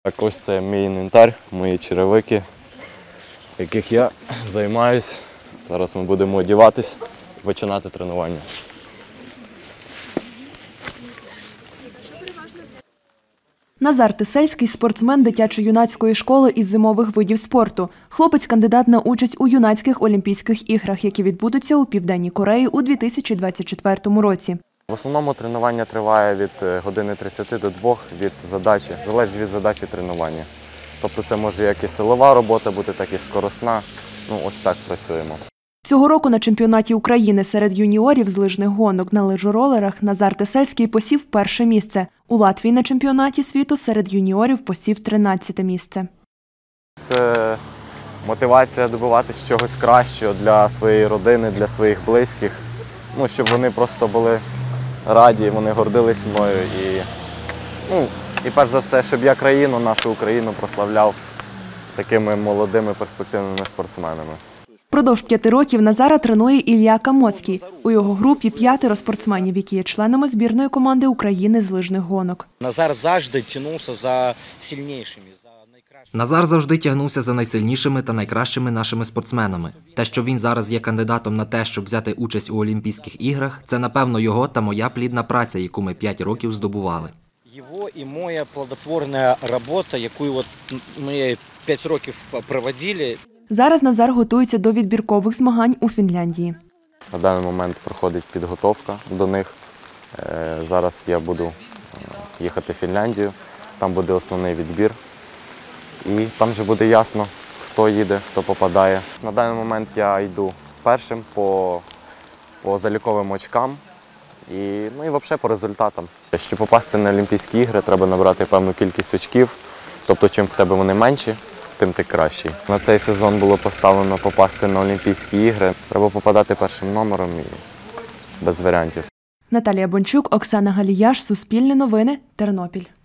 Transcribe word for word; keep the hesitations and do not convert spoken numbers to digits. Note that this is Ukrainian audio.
Так, ось це мій інвентар, мої черевики, яких я займаюсь. Зараз ми будемо одягатись і починати тренування. Назар Тисельський – спортсмен дитячо-юнацької школи із зимових видів спорту. Хлопець – кандидат на участь у юнацьких Олімпійських іграх, які відбудуться у Південній Кореї у дві тисячі двадцять четвертому році. В основному тренування триває від години тридцяти до двох від задачі, залежить від задачі тренування. Тобто це може як і силова робота бути, так і скоросна. Ну, ось так працюємо. Цього року на чемпіонаті України серед юніорів з лижних гонок на лижоролерах Назар Тисельський посів перше місце. У Латвії на чемпіонаті світу серед юніорів посів тринадцяте місце. Це мотивація добиватися чогось кращого для своєї родини, для своїх близьких. Ну, щоб вони просто були раді, вони гордились мною. І, ну, і перш за все, щоб я країну, нашу Україну прославляв такими молодими перспективними спортсменами. Продовж п'яти років Назара тренує Ілля Камоцький. У його групі п'ятеро спортсменів, які є членами збірної команди України з лижних гонок. Назар завжди тягнувся за сильнішими, за найкращими. Назар завжди тягнувся за найсильнішими та найкращими нашими спортсменами. Те, що він зараз є кандидатом на те, щоб взяти участь у Олімпійських іграх, це, напевно, його та моя плідна праця, яку ми п'ять років здобували. Його і моя плодотворна робота, яку от ми п'ять років проводили. Зараз Назар готується до відбіркових змагань у Фінляндії. На даний момент проходить підготовка до них. Зараз я буду їхати в Фінляндію, там буде основний відбір. І там вже буде ясно, хто їде, хто попадає. На даний момент я йду першим по, по заліковим очкам і, ну, і взагалі по результатам. Щоб попасти на Олімпійські ігри, треба набрати певну кількість очків, тобто чим в тебе вони менші, тим ти кращий. На цей сезон було поставлено попасти на Олімпійські ігри. Треба попадати першим номером і без варіантів. Наталія Бончук, Оксана Галіяш, Суспільне новини, Тернопіль.